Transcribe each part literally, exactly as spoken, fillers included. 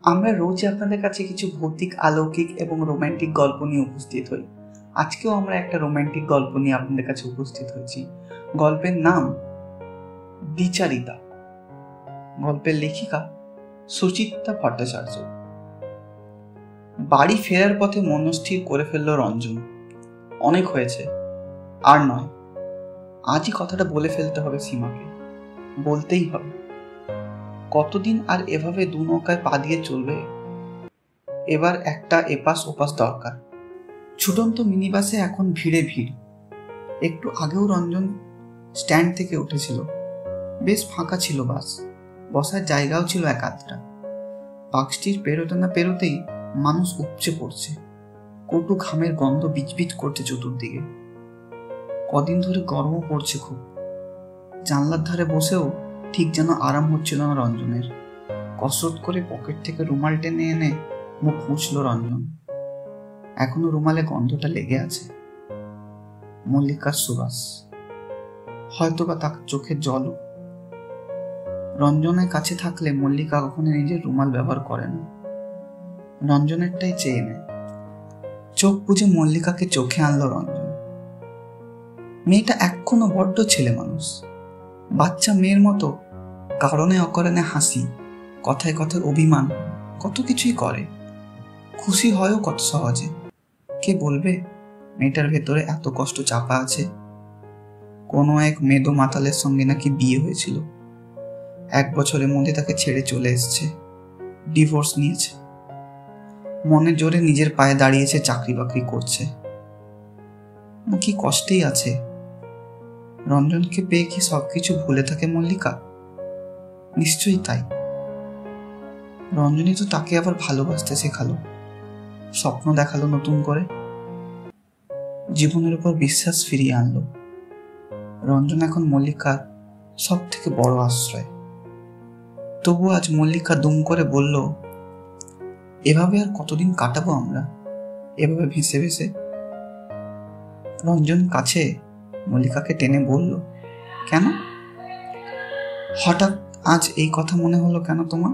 আমরা রোজই আপনাদের কাছে কিছু ভৌতিক, অলৌকিক এবং রোমান্টিক গল্প নিয়ে উপস্থিত হই। আজকেও আমরা একটা রোমান্টিক গল্প নিয়ে আপনাদের কাছে উপস্থিত হয়েছি। গল্পের নাম দ্বিচারিতা। গল্পের লেখিকা সুচিত্রা ভট্টাচার্য। বাড়ি ফেরার পথে মনস্থির করে ফেলল রঞ্জন, অনেক হয়েছে, আর নয়। আজই কথাটা বলে ফেলতে হবে সীমাকে, বলতেই হবে। কতদিন আর এভাবে দু নৌকায় পা দিয়ে চলবে? এবার একটা এপাশ ওপাশ দরকার। ছুটন্ত মিনিবাসে এখন ভিড়ে ভিড়। একটু আগেও রঞ্জন স্ট্যান্ড থেকে উঠেছিল। বেশ ফাঁকা ছিল বাস, বসার জায়গাও ছিল এক আধটা। পার্কস্ট্রিট পেরোতে না পেরোতেই মানুষ উপচে পড়ছে। কটু ঘামের গন্ধ বিচবিচ করছে চতুর্দিকে। কদিন ধরে গরমও পড়ছে খুব। জানলার ধারে বসেও ঠিক যেন আরাম হচ্ছিল না রঞ্জনের। কসরত করে পকেট থেকে রুমাল টেনে এনে মুখ মুছল রঞ্জন। এখনো রুমালে গন্ধটা লেগে আছে, মল্লিকার সুবাস, হয়তোবা তার চোখের জলও। রঞ্জনের কাছে থাকলে মল্লিকা কখনো নিজের রুমাল ব্যবহার করে না, রঞ্জনেরটাই চেয়ে নেয়। চোখ বুঝে মল্লিকাকে চোখে আনলো রঞ্জন। মেয়েটা এখনো বড্ড ছেলে মানুষ, বাচ্চা মেয়ের মতো কারণে অকারণে হাসি, কথায় কথায় অভিমান, কত কিছুই করে। খুশি হয়ও কত সহজে। কে বলবে মেয়েটার ভেতরে এত কষ্ট চাপা আছে? কোনো এক মেদো মাতালের সঙ্গে নাকি বিয়ে হয়েছিল, এক বছরের মধ্যে তাকে ছেড়ে চলে এসছে, ডিভোর্স নিয়েছে। মনে জোরে নিজের পায়ে দাঁড়িয়েছে, চাকরি বাকরি করছে। কি কষ্টেই আছে। রঞ্জনকে পেয়ে কি সবকিছু ভুলে থাকে মল্লিকা? নিশ্চয়ই তাই। রঞ্জনী তো তাকে আবার ভালোবাসতে শেখালো, স্বপ্ন দেখালো নতুন করে, জীবনের উপর বিশ্বাস ফিরিয়ে আনলো। রঞ্জন এখন মল্লিকার সব থেকে বড় আশ্রয়। তবু আজ মল্লিকা দুম করে বলল, এভাবে আর কতদিন কাটাবো আমরা, এভাবে ভেসে ভেসে? রঞ্জন কাছে মল্লিকাকে টেনে বলল, কেন হঠাৎ আজ এই কথা মনে হলো কেন তোমার?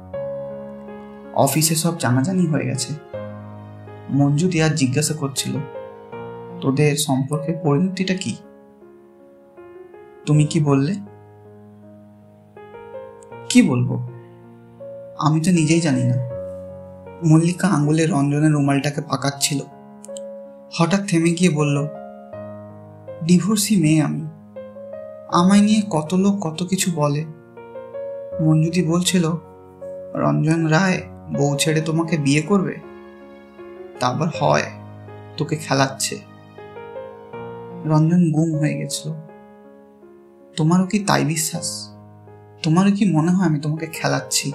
অফিসে সব জানাজানি হয়ে গেছে। মঞ্জু দিয়ার জিজ্ঞাসা করছিল তোদের সম্পর্কের পরিণতিটা কি। তুমি কি বললে? কি বলবো আমি তো নিজেই জানি না। মল্লিকা আঙ্গুলে রঞ্জনের রুমালটাকে পাকাচ্ছিল, হঠাৎ থেমে গিয়ে বলল, ডিভোর্সি মেয়ে আমি। আমায় নিয়ে কত লোক কত কিছু বলে। মঞ্জুদি বলছিল রঞ্জন রায় বউ ছেড়ে তোমাকে বিয়ে করবে, তারপর হয় তোকে খেলাচ্ছে। রঞ্জন গুম হয়ে গেছিল। তোমারও কি তাই বিশ্বাস? তোমারও কি মনে হয় আমি তোমাকে খেলাচ্ছি?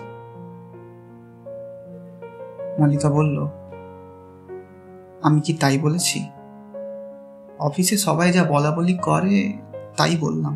মল্লিকা বলল, আমি কি তাই বলেছি? অফিসে সবাই যা বলা বলি করে তাই বললাম।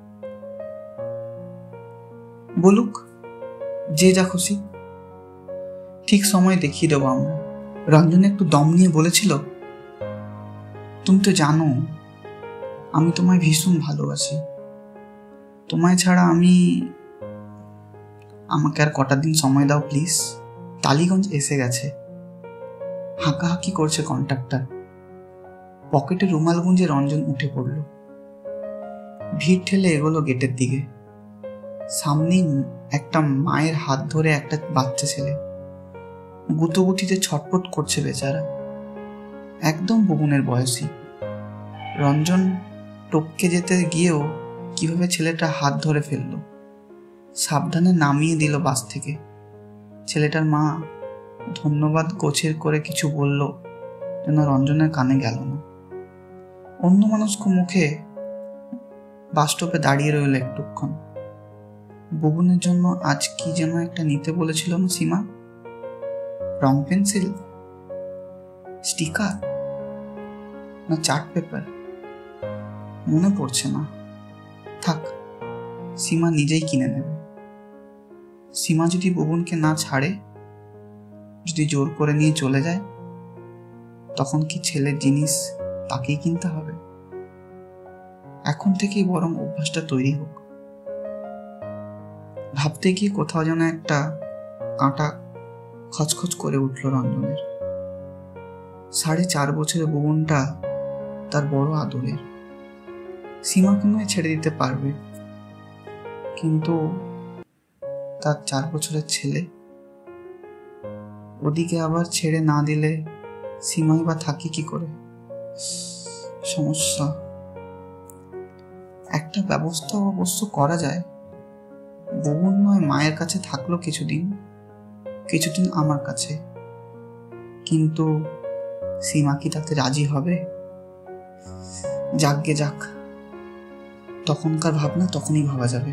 বলুক, যে যা খুশি, ঠিক সময় দেখিয়ে দেবো আমরা। রঞ্জন একটু দম নিয়ে বলেছিল, তুমি তো জানো আমি তোমায় ভীষণ ভালোবাসি। তোমায় ছাড়া আমি, আমাকে আর কটা দিন সময় দাও প্লিজ। টালিগঞ্জ এসে গেছে। হাঁকাহাঁকি করছে কন্ট্রাক্টর। পকেটে রুমাল গুঁজে রঞ্জন উঠে পড়ল। ভিড় ঠেলে এগোলো গেটের দিকে। সামনেই একটা মায়ের হাত ধরে একটা বাচ্চা ছেলে গুতোগুতিতে ছটপট করছে বেচারা, একদম বগুনের বয়সী। রঞ্জন টপকে যেতে গিয়েও কিভাবে ছেলেটা হাত ধরে ফেললো, সাবধানে নামিয়ে দিল বাস থেকে। ছেলেটার মা ধন্যবাদ গোছের করে কিছু বলল, যেন রঞ্জনের কানে গেল না। অন্য মানুষকে মুখে বাস স্টপে দাঁড়িয়ে রইল একটুক্ষণ। বগুনের জন্য আজ কি যেন একটা নিতে বলেছিল না সীমা? রং পেন্সিল, স্টিকার না চার্ট পেপার, মনে পড়ছে না। থাক, সীমা নিজেই কিনে নেবে। সীমা যদি বগুনকে না ছাড়ে, যদি জোর করে নিয়ে চলে যায়, তখন কি ছেলের জিনিস তাকেই কিনতে হবে? এখন থেকেই বরং অভ্যাসটা তৈরি হোক। ভাবতে গিয়ে কোথাও যেন একটা কাঁটা খচখচ করে উঠল রঞ্জনের। সাড়ে চার বছরের বোনটা তার বড় আদরের। সীমাকে নয় ছেড়ে দিতে পারবে, কিন্তু তার চার বছরের ছেলে, ওদিকে আবার ছেড়ে না দিলে সীমাই বা থাকি কি করে? সমস্যা। একটা ব্যবস্থা অবশ্য করা যায়। বোন নয় মায়ের কাছে থাকলো কিছুদিন, কিছুদিন আমার কাছে, কিন্তু সীমা কি তাতে রাজি হবে? যাকগে যাক, তখনকার ভাবনা তখনই ভাবা যাবে।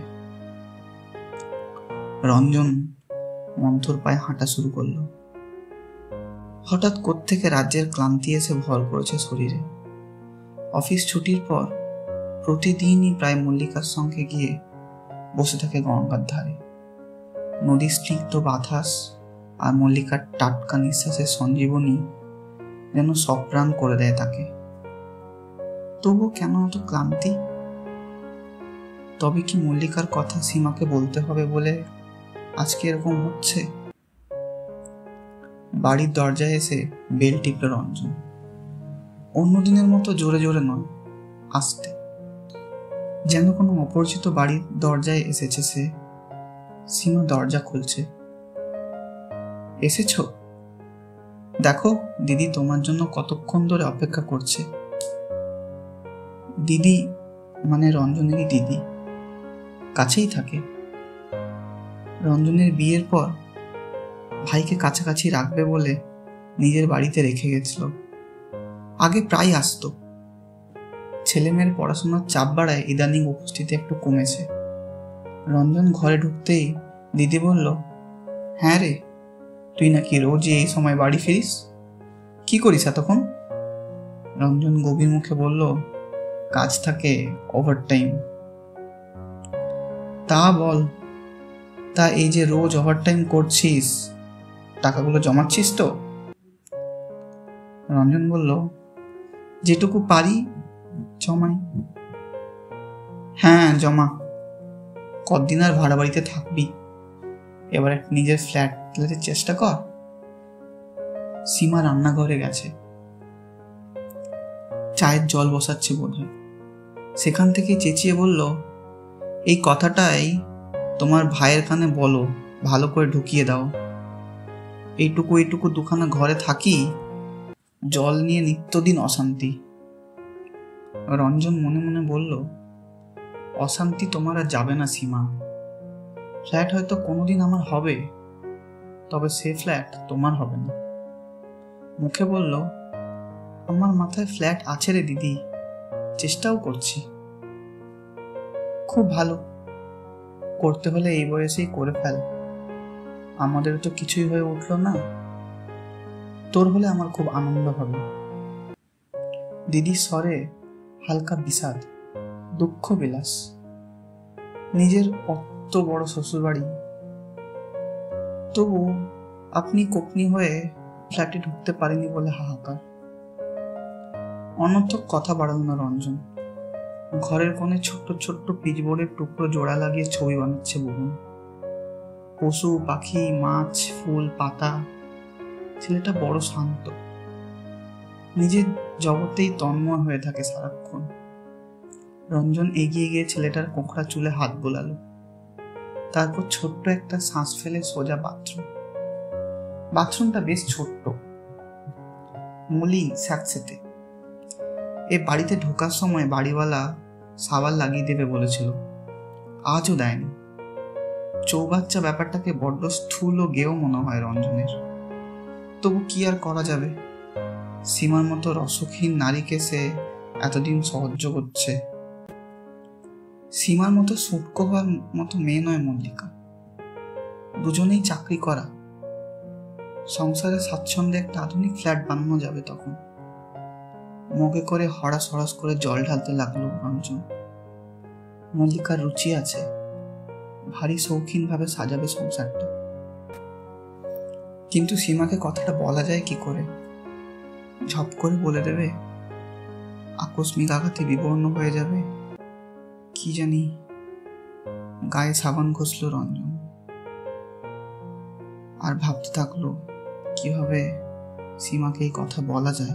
রঞ্জন মন্থর পায়ে হাঁটা শুরু করলো। হঠাৎ কোত্থেকে রাজ্যের ক্লান্তি এসে ভর করেছে শরীরে। অফিস ছুটির পর প্রতিদিনই প্রায় মল্লিকার সঙ্গে গিয়ে বসে থাকে গঙ্গার ধারে। নদীর স্নিগ্ধ বাতাস আর মল্লিকার টাটকা নিঃশ্বাসের সঞ্জীবনী যেন সপ্রাণ করে দেয় তাকে। তবু কেন এত ক্লান্তি? তবে কি মল্লিকার কথা সীমাকে বলতে হবে বলে আজকে এরকম হচ্ছে? বাড়ির দরজায় এসে বেল টিপল রঞ্জন। অন্যদিনের মতো জোরে জোরে নয়, আস্তে, যেন কোনো অপরিচিত বাড়ির দরজায় এসেছে সে। সীমা দরজা খুলছে। এসেছ? দেখো দিদি তোমার জন্য কতক্ষণ ধরে অপেক্ষা করছে। দিদি মানে রঞ্জনেরই দিদি, কাছেই থাকে। রঞ্জনের বিয়ের পর ভাইকে কাছাকাছি রাখবে বলে নিজের বাড়িতে রেখে গেছিল। আগে প্রায় আসতো। ছেলে মেয়ের পড়াশোনার চাপ বাড়ায় ইদানিং উপস্থিতি একটু কমেছে। রঞ্জন ঘরে ঢুকতেই দিদি বলল, হ্যাঁ রে, তুই নাকি রোজই এই সময় বাড়ি ফিরিস? কি করিস এতক্ষণ? রঞ্জন গভীর মুখে বলল, কাজ থাকে, ওভারটাইম। তা বল, তা এই যে রোজ ওভারটাইম করছিস, টাকাগুলো জমাচ্ছিস তো? রঞ্জন বলল, যেটুকু পারি জমাই। হ্যাঁ জমা। কতদিন আর ভাড়া বাড়িতে থাকবি? এবার একটা নিজের ফ্ল্যাট ফ্ল্যাটের চেষ্টা কর। সীমা রান্নাঘরে গেছে, চায়ের জল বসাচ্ছে বোধহয়। সেখান থেকে চেঁচিয়ে বলল, এই কথাটাই তোমার ভাইয়ের কানে বলো, ভালো করে ঢুকিয়ে দাও। এইটুকু এইটুকু দুখানা ঘরে থাকি, জল নিয়ে নিত্যদিন অশান্তি। রঞ্জন মনে মনে বলল, অশান্তি তোমার আর যাবে না সীমা। ফ্ল্যাট হয়তো কোনোদিন আমার হবে, তবে সে ফ্ল্যাট তোমার হবে না। মুখে বলল, আমার মাথায় ফ্ল্যাট আছে রে দিদি, চেষ্টাও করছি। খুব ভালো, করতে হলে এই বয়সেই করে ফেল। আমাদের তো কিছুই হয়ে উঠলো না, তোর হলে আমার খুব আনন্দ হবে। দিদির স্বরে হালকা বিষাদ, দুঃখ বিলাস। নিজের অত বড় শ্বশুরবাড়ি, তবু আপনি কোপনি হয়ে ফ্ল্যাটে ঢুকতে পারেনি বলে হাহাকার। অনর্থক কথা বাড়াল না রঞ্জন। ঘরের কোণে ছোট্ট ছোট্ট পিচবোর্ডের টুকরো জোড়া লাগিয়ে ছবি বানাচ্ছে বুবুন। পশু পাখি, মাছ, ফুল, পাতা। ছেলেটা বড় শান্ত, নিজের জগতেই তন্ময় হয়ে থাকে সারাক্ষণ। রঞ্জন এগিয়ে গিয়ে ছেলেটার কোঁকড়া চুলে হাত বোলালো, তারপর ছোট্ট একটা শ্বাস ফেলে সোজা বাথরুম। বাথরুমটা বেশ ছোট্ট, মলিন, স্যাঁতসেঁতে। এ বাড়িতে ঢোকার সময় বাড়িওয়ালা সাবান লাগিয়ে দেবে বলেছিল, আজও দেয়নি। চৌবাচ্চা ব্যাপারটাকে বড্ড স্থূল ও গেও মনে হয় রঞ্জনের। তবু কি আর করা যাবে? সীমার মতো রসহীন নারীকে সে এতদিন সহ্য করছে। সীমার মতো সুটকো হওয়ার মতো মেয়ে নয় মল্লিকা। দুজনেই চাকরি করা, সংসারে স্বাচ্ছন্দ্যে একটা আধুনিক ফ্ল্যাট বানানো যাবে তখন। মগে করে হরাস হরাস করে জল ঢালতে লাগলো রঞ্জন। মল্লিকার রুচি আছে, ভারী শৌখিন ভাবে সাজাবে সংসারটা। কিন্তু সীমাকে কথাটা বলা যায় কি করে? ঝপ করে বলে দেবে, আকস্মিক আঘাতে বিবর্ণ হয়ে যাবে, কি জানি। গায়ে সাবান ঘষল রঞ্জন আর ভাবতে থাকলো, কিভাবে সীমাকে এই কথা বলা যায়।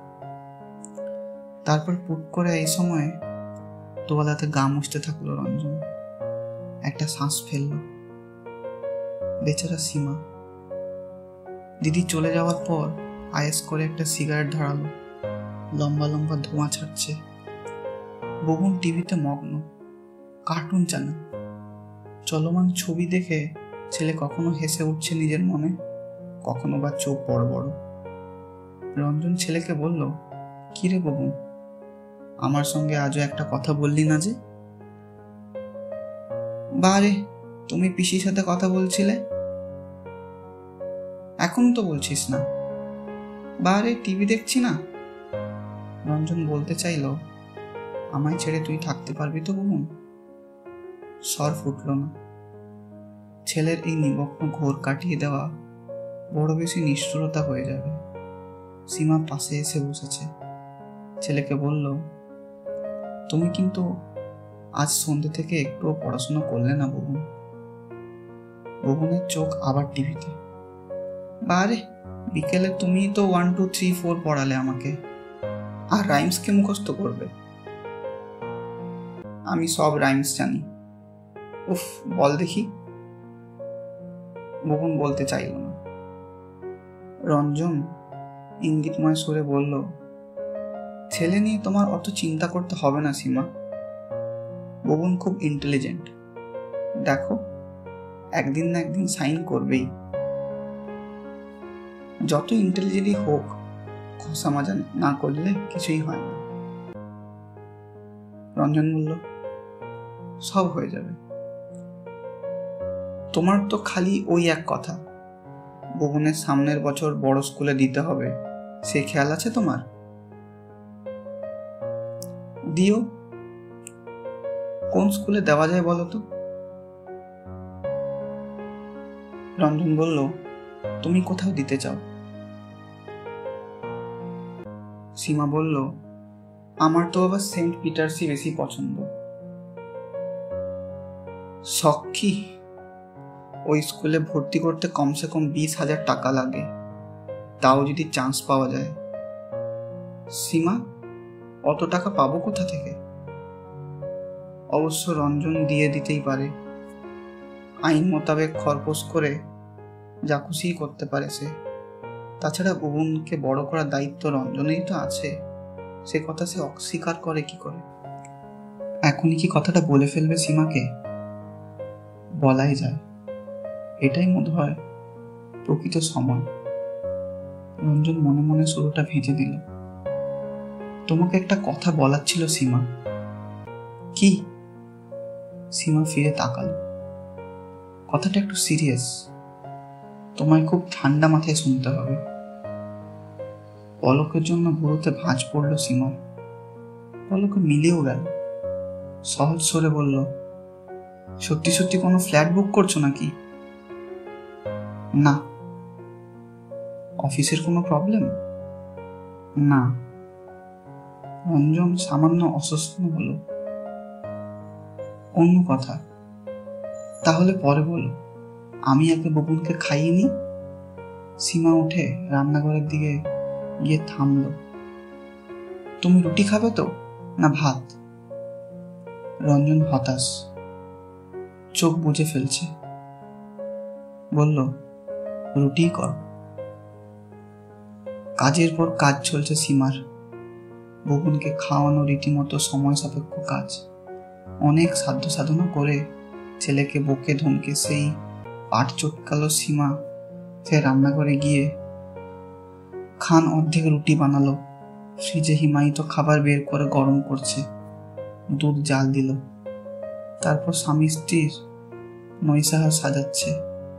তারপর পুট করে এই সময় তোয়ালাতে গা মুছতে থাকলো রঞ্জন। একটা শ্বাস ফেলল। বেচারা সীমা। দিদি চলে যাওয়ার পর আয়েস করে একটা সিগারেট ধরালো। লম্বা লম্বা ধোঁয়া ছাড়ছে। ববুন টিভিতে মগ্ন, কার্টুন চ্যানেল। চলমান ছবি দেখে ছেলে কখনো হেসে উঠছে নিজের মনে, কখনো বা চোখ বড় বড়। রঞ্জন ছেলেকে বলল, কিরে ববুন, আমার সঙ্গে আজও একটা কথা বললি না যে? বারে, তুমি পিসির সাথে কথা বলছিলে, এখন তো বলছিস না। বারে, টিভি দেখছি না। রঞ্জন বলতে চাইল, আমায় ছেড়ে তুই থাকতে পারবি তো ববুন? স্বর ফুটল না। ছেলের এই নিমগ্ন ঘোর কাটিয়ে দেওয়া বড় বেশি নিষ্ঠুরতা হয়ে যাবে। সীমা পাশে এসে বসেছে। ছেলেকে বলল, তুমি কিন্তু আজ সন্ধ্যে থেকে একটুও পড়াশোনা করলে না ববুন। ববুনের চোখ আবার টিভিতে। বারে, বিকেলে তুমি তো ওয়ান টু থ্রি ফোর পড়ালে আমাকে, আর রাইমসকে মুখস্থ করবে। আমি সব রাইমস জানি। উফ, বল দেখি। ববুন বলতে চাইল না। রঞ্জন ইঙ্গিতময় সুরে বলল, ছেলে নিয়ে তোমার অত চিন্তা করতে হবে না সীমা। ববুন খুব ইন্টেলিজেন্ট। দেখো, একদিন না একদিন সাইন করবেই। যত ইন্টেলিজেন্টই হোক, খসা মাজা না করলে কিছুই হয় না। রঞ্জন বলল, সব হয়ে যাবে। তোমার তো খালি ওই এক কথা, ববুনের সামনের বছর বড় স্কুলে দিতে হবে, সে খেয়াল আছে তোমার? দিও। কোন স্কুলে দেওয়া যায় বলো তো? রঞ্জন বলল, তুমি কোথাও দিতে চাও? সীমা বলল, আমার তো আবার সেন্ট পিটার্সই বেশি পছন্দ। শখ কি? ওই স্কুলে ভর্তি করতে কমসে কম বিশ হাজার টাকা লাগে, তাও যদি চান্স পাওয়া যায়। সীমা, অত টাকা পাবো কোথা থেকে? অবশ্য রঞ্জন দিয়ে দিতেই পারে। আইন মোতাবেক খরপোশ করে যা খুশি করতে পারে সে। তাছাড়া ববুনকে বড় করার দায়িত্ব রঞ্জনেই তো আছে, সে কথা সে অস্বীকার করে কি করে? এখনই কি কথাটা বলে ফেলবে সীমাকে? বলাই যায়, এটাই মনে হয় প্রকৃত সময়। রঞ্জন মনে মনে শুরুটা ভেজে দিল। তোমাকে একটা কথা বলার ছিল সীমা। কি? সীমা ফিরে তাকালো। কথাটা একটু সিরিয়াস, তোমায় খুব ঠান্ডা মাথায় শুনতে হবে। পলকের জন্য বুড়োতে ভাঁজ পড়ল সীমার। পলকে মিলেও গেল। সহজ সরে বলল, সত্যি সত্যি কোনো ফ্ল্যাট বুক করছো নাকি? না। অফিসের কোনো প্রবলেম? না। রঞ্জন সামান্য অসুস্থ হলো। অন্য কথা? তাহলে পরে বলো, আমি আগে ববুনকে খাইয়ে নি। সীমা উঠে রান্নাঘরের দিকে গিয়ে থামল। তুমি রুটি খাবে তো, না ভাত? রঞ্জন হতাশ, চোখ বুজে ফেলছে। বলল, রুটি কর। কাজের পর কাজ চলছে সীমার। ববুনকে খাওয়ানো রীতিমতো সময় সাপেক্ষ কাজ। অনেক সাধ্য সাধনা করে ছেলেকে বকে ধমকে সেই পাট চটকালো সীমা। ফের রান্নাঘরে গিয়ে খান অর্ধেক রুটি বানালো। ফ্রিজে হিমায়িত খাবার বের করে গরম করছে। দুধ জাল দিল। তারপর স্বামী স্ত্রীর নৈশাহার সাজাচ্ছে।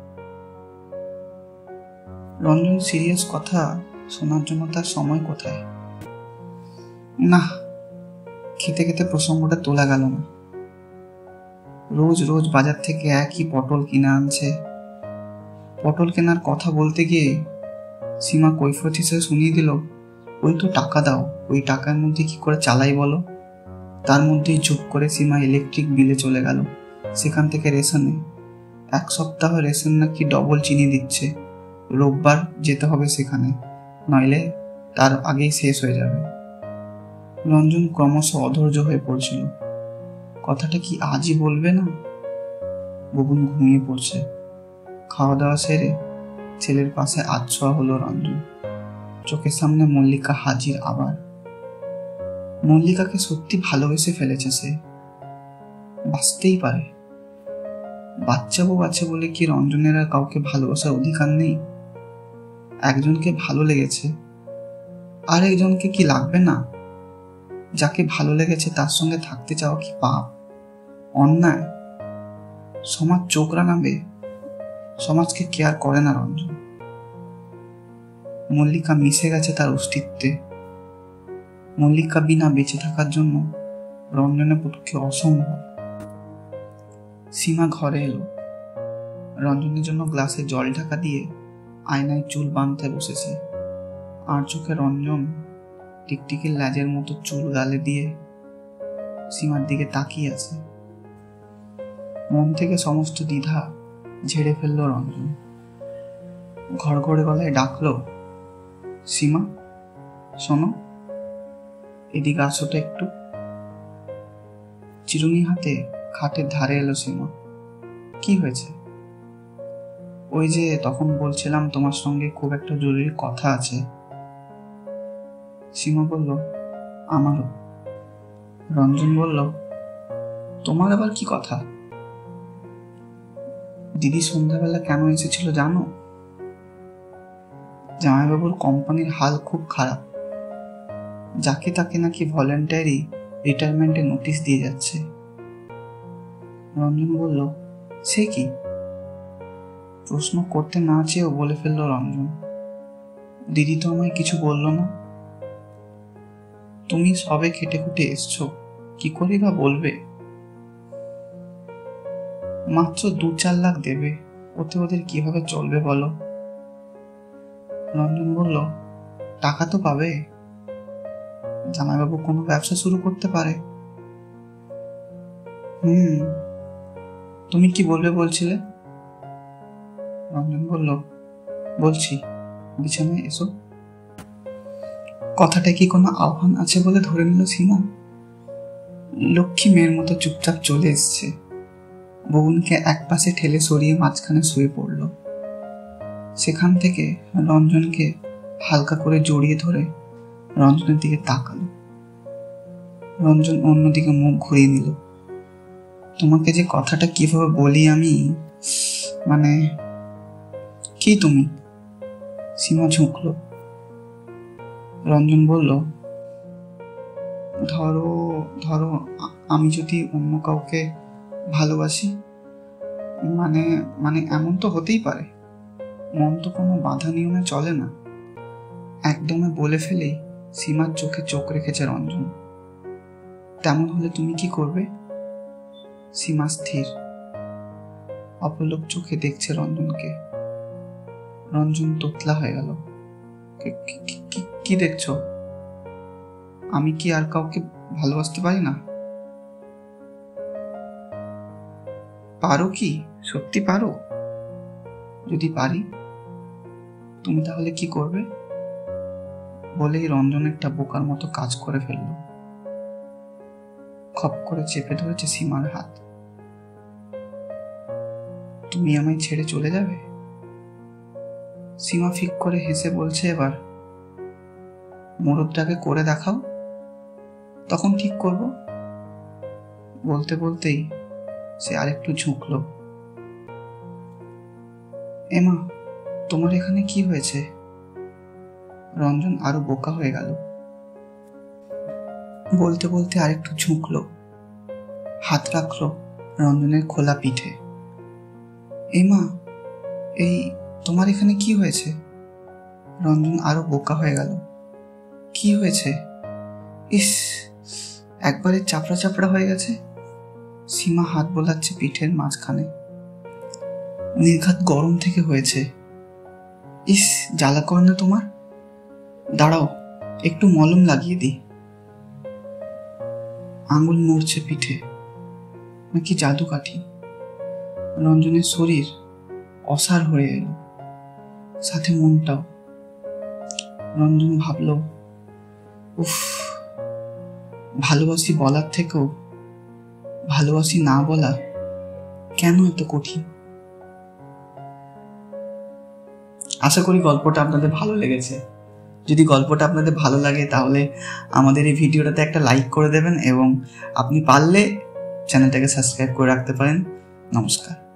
রঞ্জন সিরিয়াস কথা শোনার জন্য তার সময় কোথায়? না, খেতে খেতে প্রসঙ্গটা তোলা গেল না। রোজ রোজ বাজার থেকে একই পটল কিনে আনছে। পটল কেনার কথা বলতে গিয়ে সীমা কৈফিয়ত হিসেবে শুনিয়ে দিল, ওই তো টাকা দাও, ওই টাকার মধ্যে কি করে চালাই বলো? তার মধ্যেই চুপ করে সীমা ইলেকট্রিক বিলে চলে গেল। সেখান থেকে রেশনে এক সপ্তাহ রেশন নাকি ডবল চিনি দিচ্ছে। রোববার যেতে হবে সেখানে, নইলে তার আগেই শেষ হয়ে যাবে। রঞ্জন ক্রমশ অধৈর্য হয়ে পড়ছিল। কথাটা কি আজই বলবে না? ববুন ঘুমিয়ে পড়ছে। খাওয়া দাওয়া সেরে ছেলের পাশে আছোয়া হলো রঞ্জন। চোখের সামনে মল্লিকা হাজির আবার। মল্লিকাকে সত্যি ভালোবেসে ফেলেছে সে। বাঁচতেই পারে। বাচ্চা বউ আছে বলে কি রঞ্জনের আর কাউকে ভালোবাসার অধিকার নেই? একজনকে ভালো লেগেছে, আর একজনকে কি লাগবে না? যাকে ভালো লেগেছে তার সঙ্গে থাকতে চাওয়া কি পাপ, অন্যায়? সমাজ চোখ রাঙাবে? সমাজকে কেয়ার করে না রঞ্জন। মল্লিকা মিশে গেছে তার অস্তিত্বে। মল্লিকা বিনা বেঁচে থাকার জন্য রঞ্জনের পক্ষে অসম্ভব। সীমা ঘরে এলো। রঞ্জনের জন্য গ্লাসে জল ঢাকা দিয়ে আয়নায় চুল বাঁধতে বসেছে। আর চোখে রঞ্জন টিকটিকির ল্যাজের মতো চুল গালে দিয়ে সীমার দিকে তাকিয়ে আছে। মন থেকে সমস্ত দ্বিধা ঝেড়ে ফেললো রঞ্জন। ঘর ঘরে গলায় ডাকলো, সীমা শোনো, এদিকে আসো তো একটু। চিরুনি হাতে খাটের ধারে এলো সীমা। কি হয়েছে? ওই যে তখন বলছিলাম তোমার সঙ্গে খুব একটা জরুরি কথা আছে। সীমা বলল, আমারও। রঞ্জন বলল, তোমার আবার কি কথা? দিদি সন্ধ্যাবেলা কেন এসেছিল জানো? জামাইবাবুর কোম্পানির হাল খুব খারাপ। যাকে তাকে নাকি ভলেন্টারি রিটায়ারমেন্টের নোটিশ দিয়ে যাচ্ছে। রঞ্জন বলল, সে কি? প্রশ্ন করতে না চেয়েও বলে ফেলল রঞ্জন, দিদি তো আমায় কিছু বলল না। তুমি সবে খেটে খুটে এসছো, কি করে বা বলবে? মাত্র দু চার লাখ দেবে, ওতে ওদের কিভাবে চলবে বলো? রঞ্জন বলল, টাকা তো পাবে। জামাইবাবু কোনো ব্যবসা শুরু করতে পারে। হুম তুমি কি বলবে বলছিলে? রঞ্জন বলল, বলছি, বিছানায় এসো। কথাটা কি কোনো আহ্বান আছে বলে ধরে নিল সীমা? লক্ষ্মী মেয়ের মতো চুপচাপ চলে এসছে। বউনকে এক পাশে ঠেলে সরিয়ে মাঝখানে শুয়ে পড়ল। সেখান থেকে রঞ্জনকে হালকা করে জড়িয়ে ধরে রঞ্জনের দিকে তাকালো। রঞ্জন অন্যদিকে মুখ ঘুরিয়ে নিল। তোমাকে যে কথাটা কিভাবে বলি আমি, মানে কি তুমি? সীমা ঝুঁকলো। রঞ্জন বলল, ধরো ধরো আমি যদি অন্য কাউকে ভালোবাসি, মানে মানে এমন তো হতেই পারে। মন তো কোনো বাধা নিয়মে চলে না। একদমে বলে ফেলেই সীমার চোখে চোখ রেখেছে রঞ্জন। তেমন হলে তুমি কি করবে? সীমা স্থির, অপলক চোখে দেখছে রঞ্জনকে। রঞ্জন তোতলা হয়ে গেল। কি দেখছো? আমি কি আর কাউকে ভালোবাসতে পারি না? পারো কি? সত্যি পারো? যদি পারি, তুমি তাহলে কি করবে? বলেই রঞ্জন একটা বোকার মতো কাজ করে ফেলল। খপ করে চেপে ধরেছে সীমার হাত। তুমি আমায় ছেড়ে চলে যাবে? সীমা ফিক করে হেসে বলছে, এবার মুরুদটাকে করে দেখাও, তখন ঠিক করব। বলতে বলতেই সে আরেকটু ঝুঁকল। এমা, তোমার এখানে কি হয়েছে? রঞ্জন আরো বোকা হয়ে গেল। বলতে বলতে আরেকটু ঝুঁকল, হাত রাখলো রঞ্জনের খোলা পিঠে। এমা, এই তোমার এখানে কি হয়েছে? রঞ্জন আরো বোকা হয়ে গেল। কি হয়েছে? ইস, একবারে চাপড়া চাপড়া হয়ে গেছে। সীমা হাত বোলাচ্ছে পিঠের মাঝখানে। নির্ঘাত গরম থেকে হয়েছে। ইস, জ্বালা কর না তোমার? দাঁড়াও, একটু মলম লাগিয়ে দিই। আঙুল নড়ছে পিঠে, নাকি জাদু কাঠি? রঞ্জনের শরীর অসাড় হয়ে এলো। সাথে মনটাও। রঞ্জন ভাবল, উফ, ভালোবাসি বলার থেকেও ভালোবাসি না বলা কেন এত কঠিন। আশা করি গল্পটা আপনাদের ভালো লেগেছে। যদি গল্পটা আপনাদের ভালো লাগে তাহলে আমাদের এই ভিডিওটাতে একটা লাইক করে দেবেন এবং আপনি পারলে চ্যানেলটাকে সাবস্ক্রাইব করে রাখতে পারেন। নমস্কার।